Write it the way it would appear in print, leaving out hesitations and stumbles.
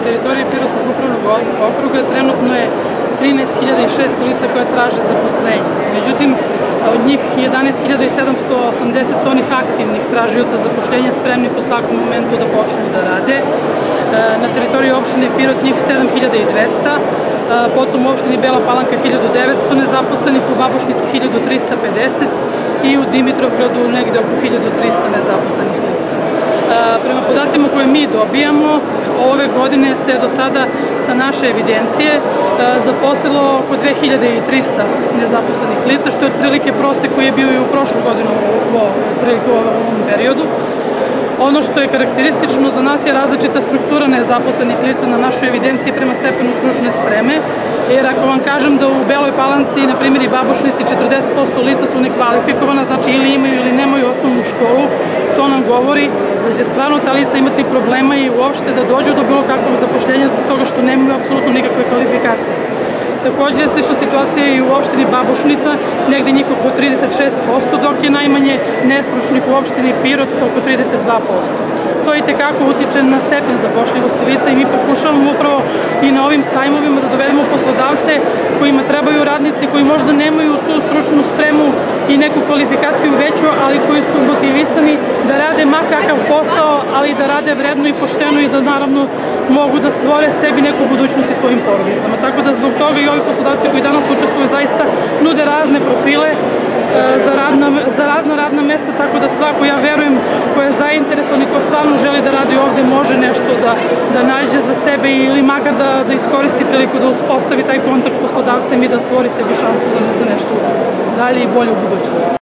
teritoriji Pirotskog upravnog okruga trenutno je 13.600 lica koje traže zaposlenje. Međutim, od njih 11.780 su onih aktivnih tražioca zaposlenja spremnih u svakom momentu da počnu da rade. Na teritoriji opštine Pirot njih 7.200, potom u opštini Bela Palanka 1.900 nezaposlenih, u Babušnici 1.350 i u Dimitrovgradu negde oko 1.300 nezaposlenih lica. Prema podacima koje mi dobijamo, ove godine se do sada sa naše evidencije zaposlilo oko 2.300 nezaposlenih lica, što je otprilike prosek koji je bio i u prošlu godinu u ovom periodu. Ono što je karakteristično za nas je različita struktura nezaposlenih lica na našoj evidenciji prema stepenu stručne spreme, jer ako vam kažem da u Beloj Palanci, na primjer i Babušnici, 40% lica su nekvalifikovana, znači ili imaju ili nemaju osnovnu školu, to nam govori da će stvarno ta lica imati problema i uopšte da dođu do bilo kakvog zapošljenja zbog toga što nemaju apsolutno nikakve kvalifikacije. Takođe je slična situacija i u opštini Babušnica, negde njih oko 36%, dok je najmanje nestručnih u opštini Pirot oko 32%. To i tekako utiče na stepen zapošljivosti lica i mi pokušavamo upravo i na ovim sajmovima da dovedemo poslodavce kojima trebaju radnici koji možda nemaju tu stručnu spremu i neku kvalifikaciju veću, ali koji su motivisani da rade ma kakav posao, ali da rade vredno i pošteno i da naravno mogu da stvore sebi neku budućnost i svojim porodicama. Tako da zbog toga i ovi poslodavci koji danas učestvuju zaista nude razne profile za razna radna mesta, tako da svako, ja verujem, ko je zainteresovan i ko stvarno želi da radi ovde, može nešto da nađe za sebe ili makar da iskoristi priliku da uspostavi taj kontakt s poslodavcem i da stvori sebi šansu za nešto dalje i bolje u budućnosti.